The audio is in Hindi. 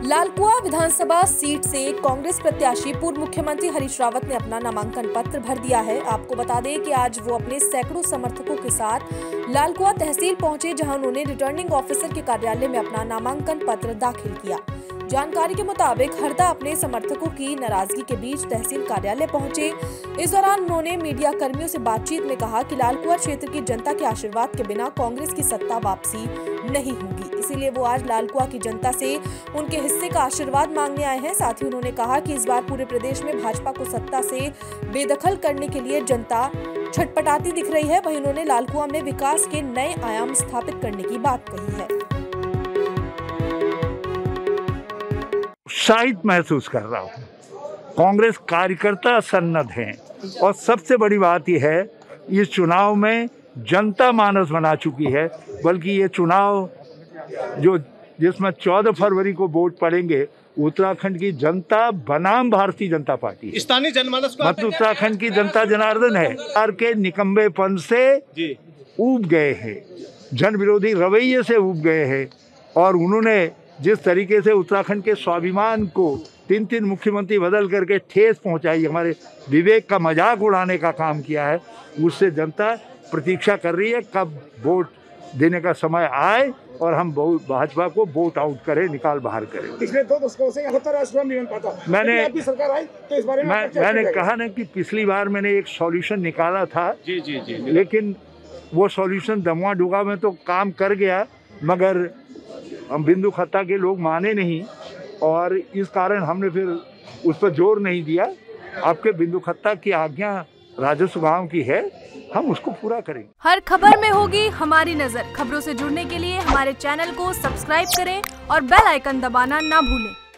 लालकुआ विधानसभा सीट से कांग्रेस प्रत्याशी पूर्व मुख्यमंत्री हरीश रावत ने अपना नामांकन पत्र भर दिया है। आपको बता दें कि आज वो अपने सैकड़ों समर्थकों के साथ लालकुआ तहसील पहुंचे, जहां उन्होंने रिटर्निंग ऑफिसर के कार्यालय में अपना नामांकन पत्र दाखिल किया। जानकारी के मुताबिक हरदा अपने समर्थकों की नाराजगी के बीच तहसील कार्यालय पहुंचे। इस दौरान उन्होंने मीडिया कर्मियों से बातचीत में कहा कि लालकुआ क्षेत्र की जनता के आशीर्वाद के बिना कांग्रेस की सत्ता वापसी नहीं होगी, इसीलिए वो आज लालकुआ की जनता से उनके हिस्से का आशीर्वाद मांगने आए हैं। साथ ही उन्होंने कहा कि इस बार पूरे प्रदेश में भाजपा को सत्ता से बेदखल करने के लिए जनता छटपटाती दिख रही है। वहीं उन्होंने लालकुआ में विकास के नए आयाम स्थापित करने की बात कही है। उत्साहित महसूस कर रहा हूँ। कांग्रेस कार्यकर्ता सन्नद्ध हैं और सबसे बड़ी बात यह है, इस चुनाव में जनता मानस बना चुकी है। बल्कि ये चुनाव जिसमें 14 फरवरी को वोट पड़ेंगे, उत्तराखंड की जनता बनाम भारतीय जनता पार्टी, स्थानीय जनमानस को मतलब उत्तराखंड की जनता जनार्दन है, सरकार के निकम्बेपन से ऊब गए हैं, जन विरोधी रवैये से ऊब गए हैं। और उन्होंने जिस तरीके से उत्तराखंड के स्वाभिमान को 3 मुख्यमंत्री बदल करके ठेस पहुंचाई, हमारे विवेक का मजाक उड़ाने का काम किया है, उससे जनता प्रतीक्षा कर रही है कब वोट देने का समय आए और हम भाजपा को वोट आउट करें, निकाल बाहर करें। पिछले 2 दशकों से यहाँ पर नहीं बन पाता। मैंने सरकार आई तो इस बारे में मैंने कहा ना कि पिछली बार मैंने एक सॉल्यूशन निकाला था, जी, लेकिन वो सॉल्यूशन दमुआ डुगा में तो काम कर गया, मगर हम बिंदु खत्ता के लोग माने नहीं और इस कारण हमने फिर उस पर जोर नहीं दिया। आपके बिंदु खत्ता की आज्ञा राजस्व गांव की है, हम उसको पूरा करेंगे। हर खबर में होगी हमारी नजर। खबरों से जुड़ने के लिए हमारे चैनल को सब्सक्राइब करें और बेल आइकन दबाना ना भूलें।